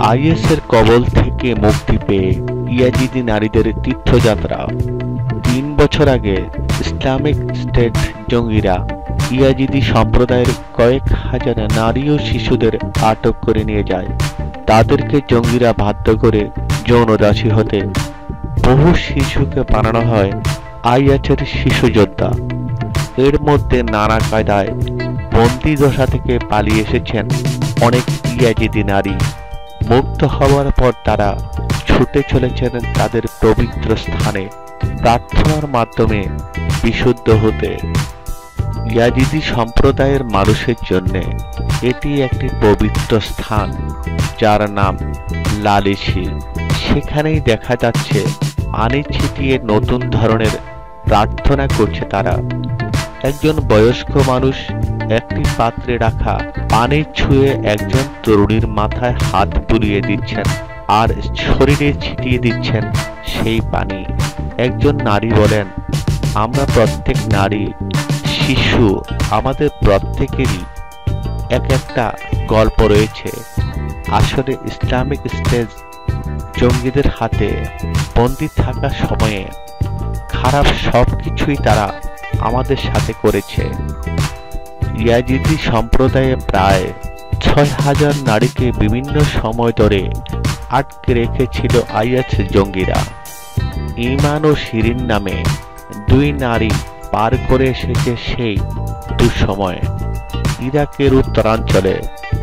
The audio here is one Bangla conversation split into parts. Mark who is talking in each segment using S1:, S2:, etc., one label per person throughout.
S1: আইএসের কবল থেকে মুক্তি পেয়ে ইয়াজিদি নারীদের তীর্থযাত্রা। ৩ বছর আগে ইসলামিক স্টেট জঙ্গিরা ইয়াজিদি সম্প্রদায়ের কয়েক হাজার নারী ও শিশুদের আটক করে নিয়ে যায়। তাদেরকে জঙ্গিরা বাধ্য করে যৌন দাসী হতে। বহু শিশুকে বানানো হয় আইএসের শিশু যোদ্ধা। এর মধ্যে নানা কায়দায় বন্দি দশা থেকে পালিয়ে এসেছেন অনেক ইয়াজিদি নারী। মুক্ত হওয়ার পর তারা ছুটে চলেছেন তাদের পবিত্র স্থানে প্রার্থনার মাধ্যমে বিশুদ্ধ হতে। ইয়াজিদি সম্প্রদায়ের মানুষের জন্য এটি একটি পবিত্র স্থান, যার নাম লালিশি। সেখানেই দেখা যাচ্ছে পানি ছিটিয়ে নতুন ধরনের প্রার্থনা করছে তারা। একজন বয়স্ক মানুষ একটি পাত্রে রাখা পানি ছুঁয়ে একজন তরুণীর মাথায় হাত বুলিয়ে দিচ্ছেন আর শরীরে ছিটিয়ে দিচ্ছেন সেই পানি। একজন নারী বলেন, আমরা প্রত্যেক নারী, শিশু, আমাদের প্রত্যেকেরই এক একটা গল্প রয়েছে। আসলে ইসলামিক স্টেট জঙ্গিদের হাতে বন্দী থাকার সময়ে খারাপ সবকিছুই তারা আমাদের সাথে করেছে। ইয়াজিদি সম্প্রদায়ে প্রায় ৬,০০০ নারীকে বিভিন্ন সময় ধরে আটকে রেখেছিল আইএস জঙ্গিরা। ইমান ও শিরিন নামে ২ নারী পার করে এসেছে সেই দুঃসময়। ইরাকের উত্তরাঞ্চলে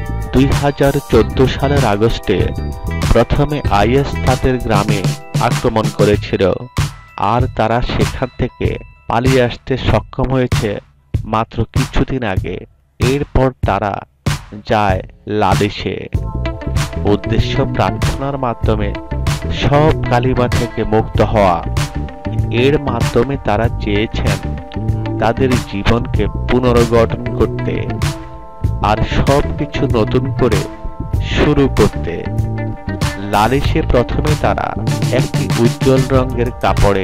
S1: ২০১৪ সালের আগস্টে প্রথমে আইএস তাদের গ্রামে আক্রমণ করেছিল, আর তারা সেখান থেকে পালিয়ে আসতে সক্ষম হয়েছে মাত্র কিছুদিন আগে। এরপর তারা যায় লালিশে। উদ্দেশ্য প্রার্থনার মাধ্যমে সব কালিমা থেকে মুক্ত হওয়া। এর মাধ্যমে তারা চেয়েছেন তাদের জীবনকে পুনর্গঠন করতে আর সবকিছু নতুন করে শুরু করতে। লালিশে প্রথমে তারা একটি উজ্জ্বল রঙের কাপড়ে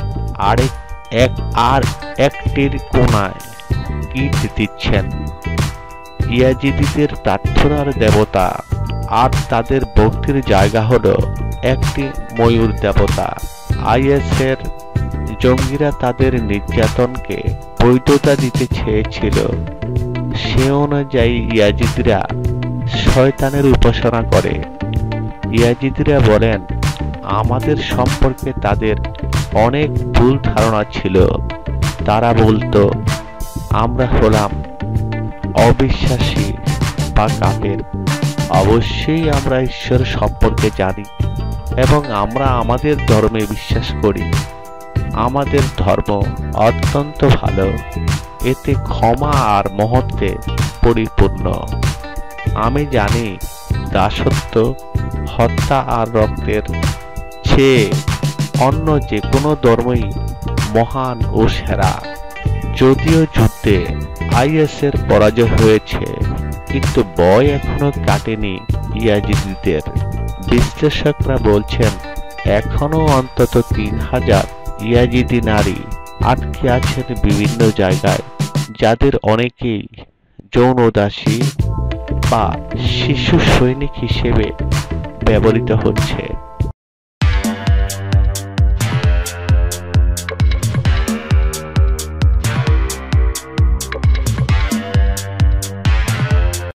S1: আর একটির কোণায় ইট দিচ্ছেন ইয়াজিদিদের প্রার্থনার দেবতা, আর তাদের ভক্তির জায়গা হলো একটি ময়ূর দেবতা। আইএসের জঙ্গিরা তাদের নির্যাতনকে বৈধতা দিতে চেয়েছিল। সে অনুযায়ী ইয়াজিদিরা শয়তানের উপাসনা করে। ইয়াজিদিরা বলেন, আমাদের সম্পর্কে তাদের অনেক ভুল ধারণা ছিল। তারা বলতো আমরা হলাম অবিশ্বাসী বা কাফের। অবশ্যই আমরা ঈশ্বর সম্পর্কে জানি এবং আমরা আমাদের ধর্মে বিশ্বাস করি। আমাদের ধর্ম অত্যন্ত ভালো, এতে ক্ষমা আর মহত্বে পরিপূর্ণ। আমি জানি দাসত্ব, হত্যা আর রক্তের চেয়ে অন্য যে কোনো ধর্মই মহান ও সেরা। যদিও যুদ্ধে আইএসের পরাজয় হয়েছে, কিন্তু ভয় এখনো কাটেনি ইয়াজিদিদের। বিশ্লেষকরা বলছেন এখনো অন্তত ৩,০০০ ইয়াজিদি নারী আটকে আছেন বিভিন্ন জায়গায়, যাদের অনেকেই যৌনদাসী বা শিশু সৈনিক হিসেবে ব্যবহৃত হচ্ছে।